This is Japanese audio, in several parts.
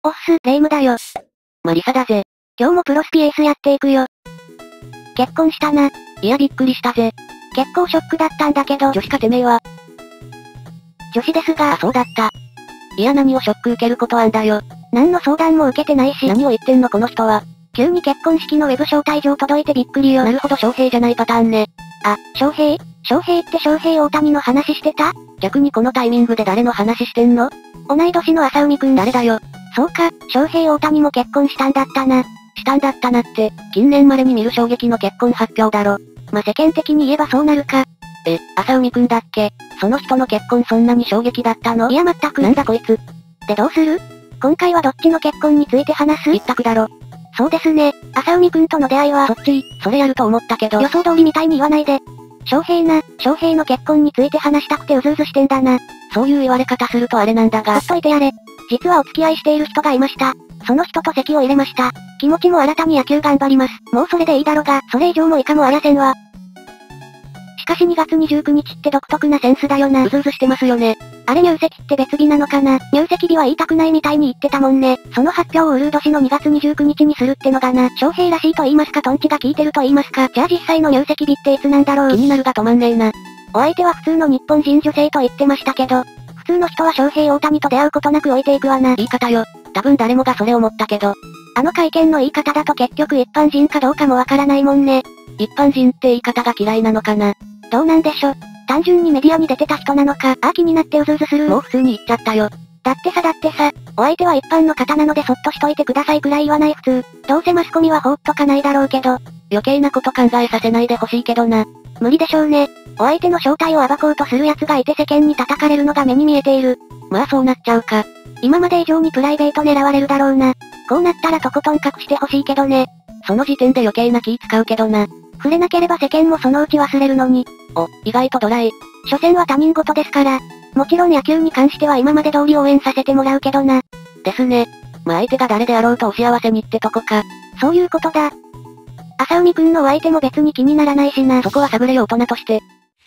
おっす、レイムだよ。 マリサだぜ。 今日もプロスピエースやっていくよ。結婚したな。 いやびっくりしたぜ。 結構ショックだったんだけど。 女子かてめえは。 女子ですが。 あ、そうだった。いや何をショック受けることあんだよ。 何の相談も受けてないし。 何を言ってんのこの人は。 急に結婚式のウェブ招待状届いてびっくりよ。 なるほど翔平じゃないパターンね。 あ、翔平って翔平大谷の話してた？ 逆にこのタイミングで誰の話してんの？ 同い年の浅海くん。 誰だよ。 そうか、翔平大谷も結婚したんだったな。 したんだったなって、近年稀に見る衝撃の結婚発表だろ。 ま、世間的に言えばそうなるか。 浅海くんだっけ？その人の結婚そんなに衝撃だったの？ いや全く。 なんだこいつ。 でどうする？今回はどっちの結婚について話す？ 一択だろ。 そうですね、浅海くんとの出会いは。 それやると思ったけど。 予想通りみたいに言わないで。翔平の結婚について話したくてうずうずしてんだな。 そういう言われ方するとあれなんだが。 ほっといてやれ。実はお付き合いしている人がいました。その人と籍を入れました。気持ちも新たに野球頑張ります。もうそれでいいだろが、それ以上も以下もありゃせんわ。しかし2月29日って独特なセンスだよな。 うずうずしてますよね。 あれ入籍って別日なのかな？入籍日は言いたくないみたいに言ってたもんね。その発表をウルー年の2月29日にするってのがな。翔平らしいと言いますかトンチが効いてると言いますか。じゃあ実際の入籍日っていつなんだろう？ 気になるが止まんねえな。 お相手は普通の日本人女性と言ってましたけど、普通の人は翔平大谷と出会うことなく置いていくわな。 言い方よ。多分誰もがそれ思ったけど。 あの会見の言い方だと結局一般人かどうかもわからないもんね。 一般人って言い方が嫌いなのかな。 どうなんでしょ。単純にメディアに出てた人なのか。気になってうずうずする。 もう普通に言っちゃったよ。 だってさ、お相手は一般の方なのでそっとしといてくださいくらい言わない普通。どうせマスコミは放っとかないだろうけど。 余計なこと考えさせないでほしいけどな。 無理でしょうね。お相手の正体を暴こうとする奴がいて世間に叩かれるのが目に見えている。 まあそうなっちゃうか。 今まで以上にプライベート狙われるだろうな。こうなったらとことん隠してほしいけどね。 その時点で余計な気使うけどな。 触れなければ世間もそのうち忘れるのに。 意外とドライ。 所詮は他人事ですから。もちろん野球に関しては今まで通り応援させてもらうけどな。 ですね。まあ相手が誰であろうとお幸せにってとこか。 そういうことだ。浅海くんのお相手も別に気にならないしな。 そこは探れよ大人として。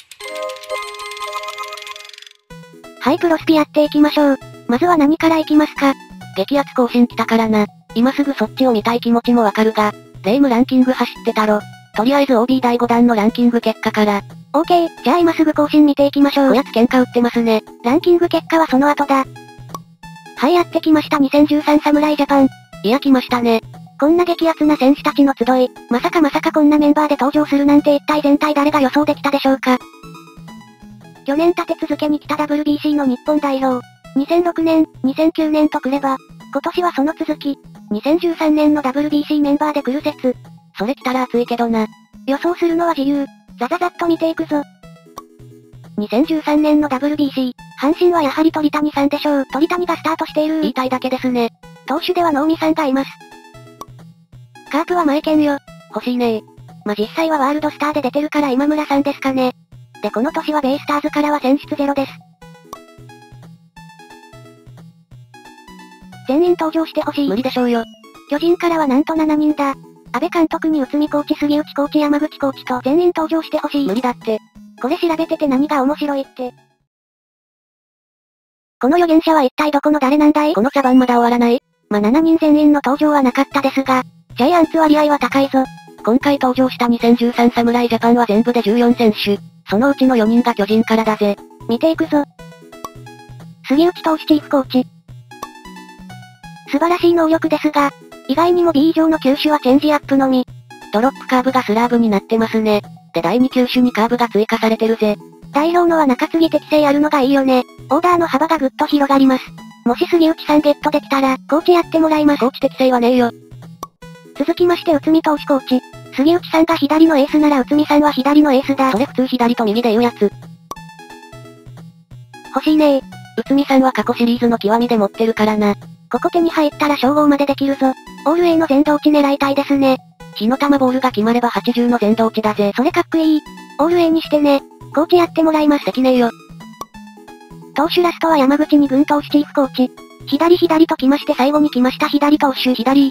はい、プロスピやっていきましょう。まずは何からいきますか？ 激アツ更新来たからな。今すぐそっちを見たい気持ちもわかるが、レイムランキング走ってたろ。とりあえず OB 第5弾のランキング結果から。 OK、じゃあ今すぐ更新見ていきましょう。 おやつ喧嘩売ってますね。 ランキング結果はその後だ。はい、やってきました2013侍ジャパン。 いや来ましたね。 こんな激アツな選手たちの集い、まさかこんなメンバーで登場するなんて一体全体誰が予想できたでしょうか。去年立て続けに来た WBC の日本代表。2006年、2009年と来れば、今年はその続き、2013年の WBC メンバーで来る説。 それ来たら熱いけどな。 予想するのは自由。ざっと見ていくぞ。2013年の WBC、阪神はやはり鳥谷さんでしょう。鳥谷がスタートしている。 言いたいだけですね。 投手では能見さんがいます。カープは前剣よ。 欲しいねま実際はワールドスターで出てるから今村さんですかね。でこの年はベイスターズからは選出ゼロです。全員登場してほしい。 無理でしょうよ。 巨人からはなんと7人だ。安倍監督に内海コーチ、杉内コーチ、山口コーチと全員登場してほしい。 無理だって。 これ調べてて何が面白いって。この預言者は一体どこの誰なんだい？ この茶番まだ終わらない？ ま7人全員の登場はなかったですが、ジャイアンツ割合は高いぞ。 今回登場した2013侍ジャパンは全部で14選手。そのうちの4人が巨人からだぜ。 見ていくぞ。杉内投手チーフコーチ。素晴らしい能力ですが、意外にも B 以上の球種はチェンジアップのみ。 ドロップカーブがスラーブになってますね。で第2球種にカーブが追加されてるぜ。 代表のは中継ぎ適性あるのがいいよね。オーダーの幅がぐっと広がります。もし杉内さんゲットできたら、コーチやってもらいます。 コーチ適性はねえよ。 続きまして内海投手コーチ。杉内さんが左のエースなら内海さんは左のエースだ。 それ普通左と右で言うやつ。 欲しいねー。 内海さんは過去シリーズの極みで持ってるからな。 ここ手に入ったら称号までできるぞ。オール A の全同値狙いたいですね。 火の玉ボールが決まれば80の全同値だぜ。 それかっこいい。オール A にしてね。コーチやってもらいます。 できねえよ。 投手ラストは山口二軍投手チーフコーチ。左と来まして最後に来ました左投手。 左。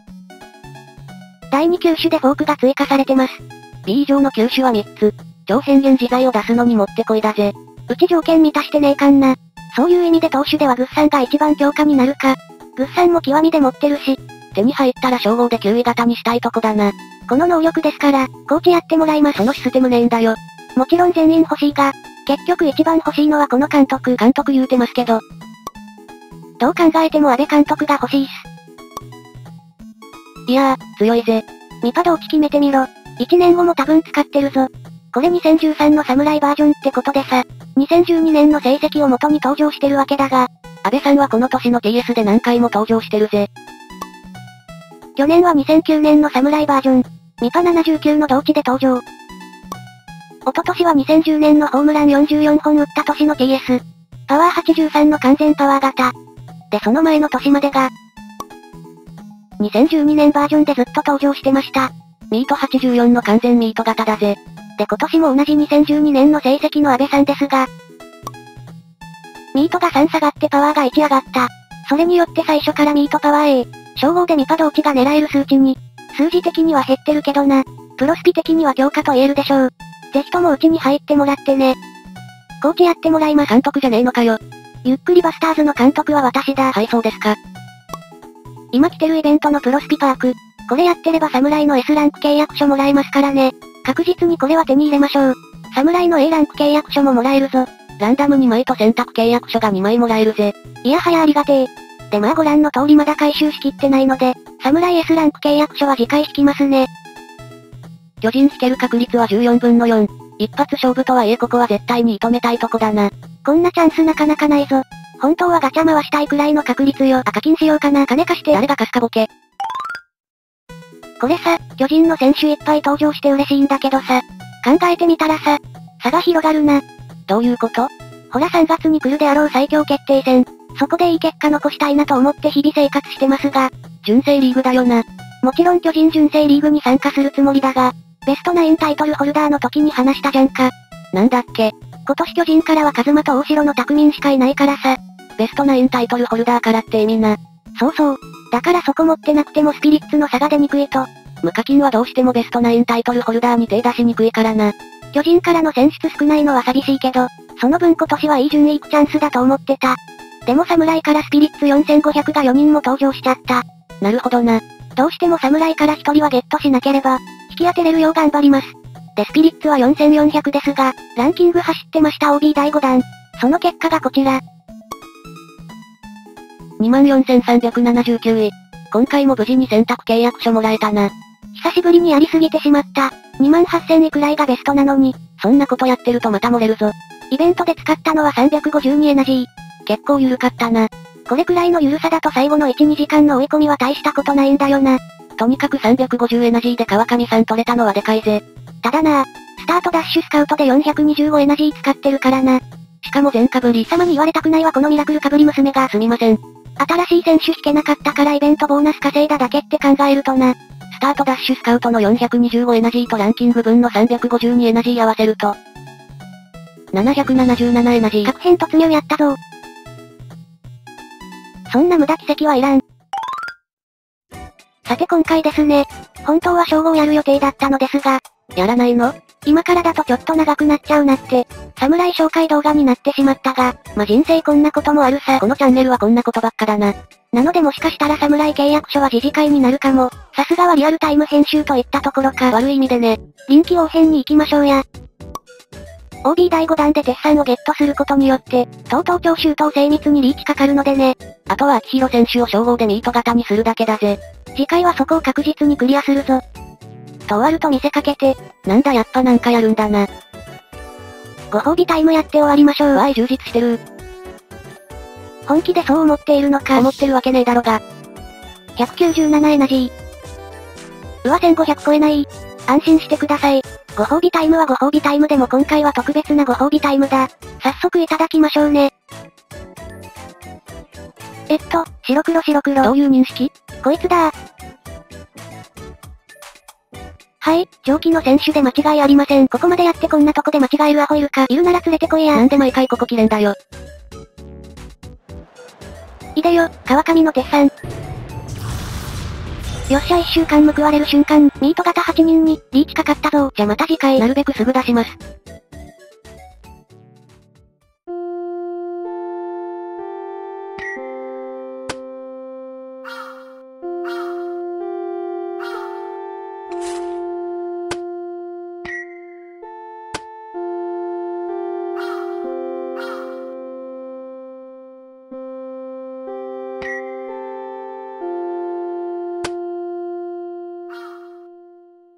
第2球種でフォークが追加されてます。 B 以上の球種は3つ。超変幻自在を出すのにもってこいだぜ。 うち条件満たしてねえかんな。そういう意味で投手ではグッさんが一番強化になるか。 グッサンも極みで持ってるし。 手に入ったら称号で9位型にしたいとこだな。 この能力ですから、コーチやってもらいます。 そのシステムねえんだよ。 もちろん全員欲しいが、結局一番欲しいのはこの監督。 監督言うてますけど。 どう考えても安倍監督が欲しいっす。 いやー、強いぜ。 ミパ同期決めてみろ。1年後も多分使ってるぞ。これ2013の侍バージョンってことでさ、2012年の成績を元に登場してるわけだが、 安倍さんはこの年の TS で何回も登場してるぜ。 去年は2009年の侍バージョン、ミパ79の同期で登場。一昨年は2010年のホームラン44本打った年の TS。パワー83の完全パワー型。でその前の年までが、2012年バージョンでずっと登場してました。 ミート84の完全ミート型だぜ。 で今年も同じ2012年の成績の安倍さんですが、ミートが3下がってパワーが1上がった。それによって最初からミートパワー A、称号でミパ同期が狙える数値に、数字的には減ってるけどな。プロスピ的には強化と言えるでしょう。ぜひともうちに入ってもらってね。コーチやってもらいます。 監督じゃねえのかよ。 ゆっくりバスターズの監督は私だ。 はい、そうですか。 今来てるイベントのプロスピパーク。これやってれば侍の S ランク契約書もらえますからね。確実にこれは手に入れましょう。侍の A ランク契約書ももらえるぞ。 ランダム2枚と選択契約書が2枚もらえるぜ。 いやはやありがてえ。でまあご覧の通りまだ回収しきってないので、侍 S ランク契約書は次回引きますね。 巨人引ける確率は14分の4。一発勝負とはいえここは絶対に射止めたいとこだな。 こんなチャンスなかなかないぞ。本当はガチャ回したいくらいの確率よ。課金しようかな。金貸して。 誰が貸すかボケ。 これさ、巨人の選手いっぱい登場して嬉しいんだけどさ、考えてみたらさ、差が広がるな。 どういうこと？ ほら3月に来るであろう最強決定戦。そこでいい結果残したいなと思って日々生活してますが、 純正リーグだよな。 もちろん巨人純正リーグに参加するつもりだが、ベストナインタイトルホルダーの時に話したじゃんか。 なんだっけ？ 今年巨人からはカズマと大城の拓民しかいないからさ。 ベストナインタイトルホルダーからって意味な。 そうそう。だからそこ持ってなくてもスピリッツの差が出にくいと。 無課金はどうしてもベストナインタイトルホルダーに手出しにくいからな。 巨人からの選出少ないのは寂しいけど、その分今年はいい順位いくチャンスだと思ってた。でも侍からスピリッツ4500が4人も登場しちゃった。 なるほどな。 どうしても侍から1人はゲットしなければ、引き当てれるよう頑張ります。でスピリッツは4400ですが、ランキング走ってました OB 第5弾。その結果がこちら。 24,379位。今回も無事に選択契約書もらえたな。 久しぶりにやりすぎてしまった。28,000位くらいがベストなのに。 そんなことやってるとまた漏れるぞ。 イベントで使ったのは352エナジー。 結構緩かったな。 これくらいの緩さだと最後の1、2時間の追い込みは大したことないんだよな。 とにかく350エナジーで川上さん取れたのはでかいぜ。 ただな、スタートダッシュスカウトで425エナジー使ってるからな。 しかも全かぶり。 貴様に言われたくないわこのミラクルかぶり娘が。 すみません。 新しい選手引けなかったからイベントボーナス稼いだだけって考えるとな。 スタートダッシュスカウトの425エナジーとランキング分の352エナジー合わせると、777エナジー。 確変突入やったぞ。そんな無駄奇跡はいらん。さて今回ですね。本当は称号やる予定だったのですが、 やらないの？ 今からだとちょっと長くなっちゃうなって、侍紹介動画になってしまったが、ま人生こんなこともあるさ。 このチャンネルはこんなことばっかだな。 なのでもしかしたら侍契約書は次次回になるかも。さすがはリアルタイム編集といったところか。 悪い意味でね。 臨機応変に行きましょうや。OB 第5弾で鉄産をゲットすることによって、とうとう超周到精密にリーチかかるのでね。 あとは秋広選手を称号でミート型にするだけだぜ。 次回はそこを確実にクリアするぞ。と終わると見せかけて、 なんだやっぱなんかやるんだな。 ご褒美タイムやって終わりましょう。 わーい充実してる。 本気でそう思っているのか。 思ってるわけねえだろが。 197エナジー。うわ1500超えない。安心してください。ご褒美タイムはご褒美タイムでも今回は特別なご褒美タイムだ。早速いただきましょうね。白黒白黒。 どういう認識？ こいつだ。はい、上記の選手で間違いありません。ここまでやってこんなとこで間違えるアホいるか。いるなら連れてこいや。 なんで毎回ここ切れんだよ。 いでよ、川上の鉄さん。よっしゃ1週間報われる瞬間、ミート型8人に、リーチかかったぞ。 じゃまた次回。なるべくすぐ出します。